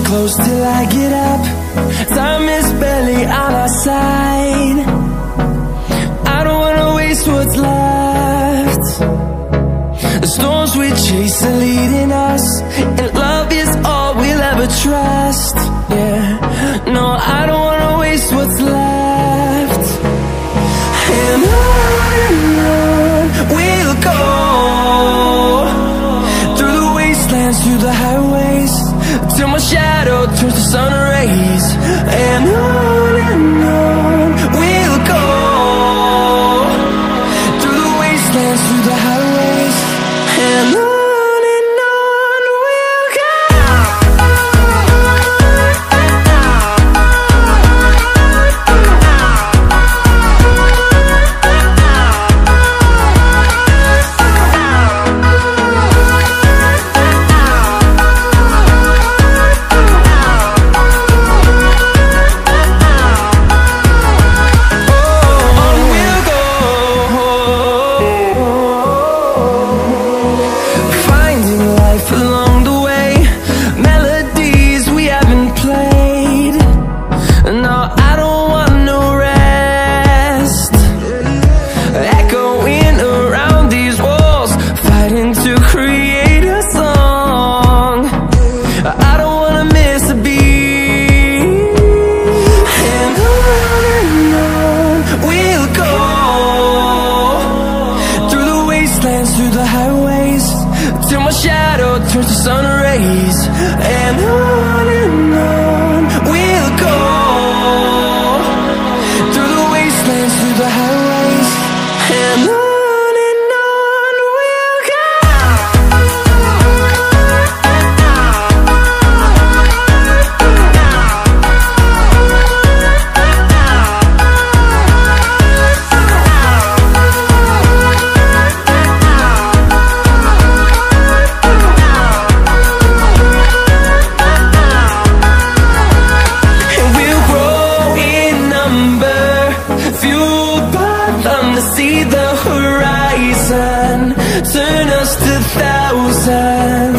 close till I get up. Time is barely on our side. I don't wanna waste what's left. The storms we chase are leading us, and love is all we'll ever trust. Yeah, no, I don't wanna waste what's left. And on we'll go, through the wastelands, through the highways, till my shadow turns to sun rays. And on we'll go, through the wastelands, through the highways, and on we'll go. Through the highways, till my shadow turns to sun rays. And on we'll go, through the wastelands, through the highways, and on we'll go. See the horizon, turn us to thousands.